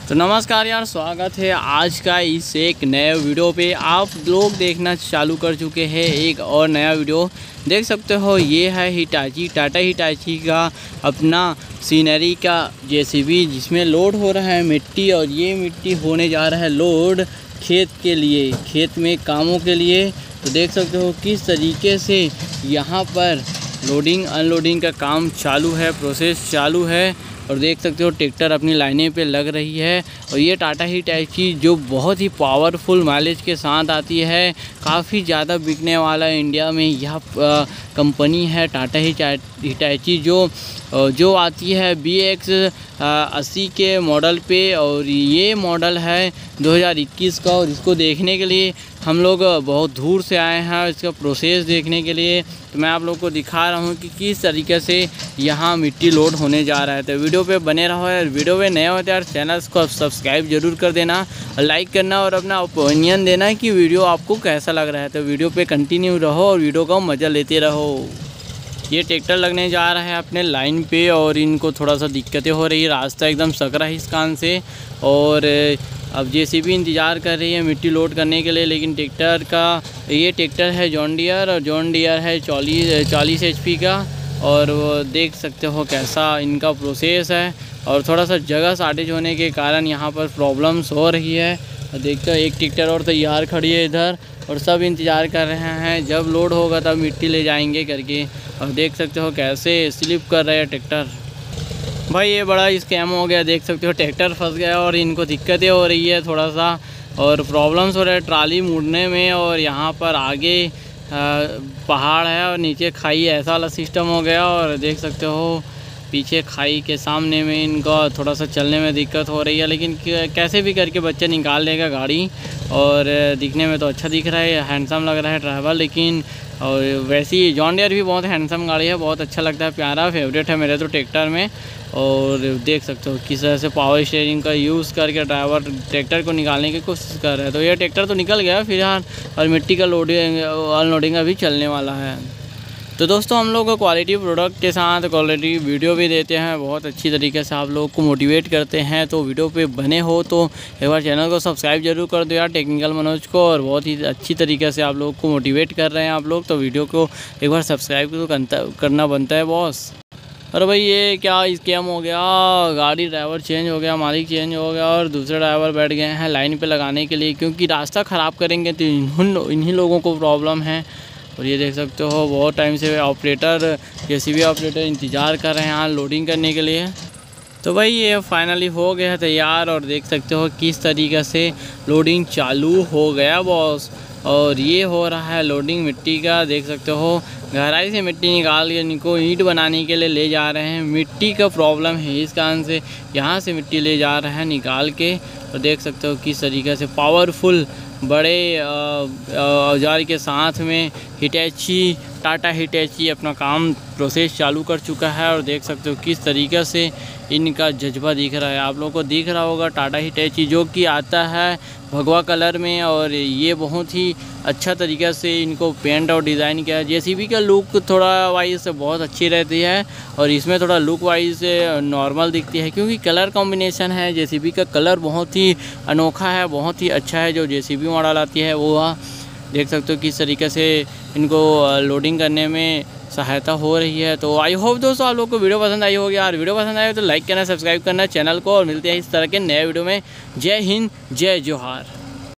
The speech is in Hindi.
तो नमस्कार यार, स्वागत है आज का इस एक नए वीडियो पे। आप लोग देखना चालू कर चुके हैं एक और नया वीडियो। देख सकते हो ये है हिटाची, टाटा हिटाची का अपना सीनरी का जेसीबी, जिसमें लोड हो रहा है मिट्टी। और ये मिट्टी होने जा रहा है लोड खेत के लिए, खेत में कामों के लिए। तो देख सकते हो किस तरीके से यहाँ पर लोडिंग अनलोडिंग का काम चालू है, प्रोसेस चालू है। और देख सकते हो ट्रैक्टर अपनी लाइनें पे लग रही है। और ये टाटा हिटाची जो बहुत ही पावरफुल माइलेज के साथ आती है, काफ़ी ज़्यादा बिकने वाला इंडिया में यह कंपनी है टाटा हिटाची, जो आती है BX 80 के मॉडल पे। और ये मॉडल है 2021 का। और इसको देखने के लिए हम लोग बहुत दूर से आए हैं, इसका प्रोसेस देखने के लिए। तो मैं आप लोग को दिखा रहा हूँ कि किस तरीके से यहाँ मिट्टी लोड होने जा रहा है। तो वीडियो पे बने रहो यार। वीडियो पे नए होते यार, चैनल को सब्सक्राइब जरूर कर देना, लाइक करना और अपना ओपिनियन देना कि वीडियो आपको कैसा लग रहा है। तो वीडियो पे कंटिन्यू रहो और वीडियो का मज़ा लेते रहो। ये ट्रैक्टर लगने जा रहा है अपने लाइन पे और इनको थोड़ा सा दिक्कतें हो रही है, रास्ता एकदम सकरा है इस कान से। और अब जेसीबी इंतज़ार कर रही है मिट्टी लोड करने के लिए। लेकिन ट्रैक्टर का ये ट्रैक्टर है जॉन डियर, और जॉन डियर है 40 HP का। और वो देख सकते हो कैसा इनका प्रोसेस है। और थोड़ा सा जगह शॉर्टेज होने के कारण यहाँ पर प्रॉब्लम्स हो रही है। और देखते हो एक ट्रैक्टर और तैयार खड़ी है इधर, और सब इंतज़ार कर रहे हैं जब लोड होगा तब मिट्टी ले जाएंगे करके। और देख सकते हो कैसे स्लिप कर रहा है ट्रैक्टर। भाई ये बड़ा स्कैम हो गया, देख सकते हो ट्रैक्टर फंस गया और इनको दिक्कतें हो रही है थोड़ा सा, और प्रॉब्लम्स हो रहा है ट्राली मुड़ने में। और यहाँ पर आगे पहाड़ है और नीचे खाई, ऐसा वाला सिस्टम हो गया। और देख सकते हो पीछे खाई के सामने में इनको थोड़ा सा चलने में दिक्कत हो रही है। लेकिन कैसे भी करके बच्चा निकाल लेगा गाड़ी। और दिखने में तो अच्छा दिख रहा है, हैंडसम लग रहा है ड्राइवर। लेकिन और वैसे ही जॉन डियर भी बहुत हैंडसम गाड़ी है, बहुत अच्छा लगता है, प्यारा फेवरेट है मेरे तो ट्रैक्टर में। और देख सकते हो किस तरह से पावर स्टीयरिंग का यूज़ करके ड्राइवर ट्रैक्टर को निकालने की कोशिश कर रहे हैं। तो ये ट्रैक्टर तो निकल गया फिलहाल, और मिट्टी का लोडिंग अनलोडिंग अभी चलने वाला है। तो दोस्तों हम लोग क्वालिटी प्रोडक्ट के साथ क्वालिटी वीडियो भी देते हैं, बहुत अच्छी तरीके से आप लोगों को मोटिवेट करते हैं। तो वीडियो पे बने हो तो एक बार चैनल को सब्सक्राइब जरूर कर दो यार, टेक्निकल मनोज को। और बहुत ही अच्छी तरीके से आप लोगों को मोटिवेट कर रहे हैं आप लोग, तो वीडियो को एक बार सब्सक्राइब तो करना बनता है बॉस। अरे भाई ये क्या स्कैम हो गया, गाड़ी ड्राइवर चेंज हो गया, मालिक चेंज हो गया और दूसरे ड्राइवर बैठ गए हैं लाइन पे लगाने के लिए। क्योंकि रास्ता ख़राब करेंगे तो इन्हीं लोगों को प्रॉब्लम है। और ये देख सकते हो बहुत टाइम से ऑपरेटर, जेसीबी ऑपरेटर इंतज़ार कर रहे हैं यहाँ लोडिंग करने के लिए। तो भाई ये फाइनली हो गया है तैयार। और देख सकते हो किस तरीके से लोडिंग चालू हो गया बॉस। और ये हो रहा है लोडिंग मिट्टी का, देख सकते हो गहराई से मिट्टी निकाल के इनको ईंट बनाने के लिए ले जा रहे हैं। मिट्टी का प्रॉब्लम है इस कारण से यहाँ से मिट्टी ले जा रहे हैं निकाल के। और देख सकते हो किस तरीके से पावरफुल बड़े औजार के साथ में टाटा हिटाची अपना काम प्रोसेस चालू कर चुका है। और देख सकते हो किस तरीके से इनका जज्बा दिख रहा है, आप लोगों को दिख रहा होगा। टाटा हिटाची जो कि आता है भगवा कलर में, और ये बहुत ही अच्छा तरीक़ा से इनको पेंट और डिज़ाइन किया है। जेसीबी का लुक थोड़ा वाइज से बहुत अच्छी रहती है, और इसमें थोड़ा लुक वाइज से नॉर्मल दिखती है, क्योंकि कलर कॉम्बिनेशन है जेसीबी का कलर बहुत ही अनोखा है, बहुत ही अच्छा है। जो जेसीबी मॉडल आती है वो देख सकते हो किस तरीके से इनको लोडिंग करने में सहायता हो रही है। तो आई होप दोस्तों आप लोग को वीडियो पसंद आई होगी यार। वीडियो पसंद आए तो लाइक करना, सब्सक्राइब करना चैनल को, और मिलते हैं इस तरह के नए वीडियो में। जय हिंद, जय जोहार।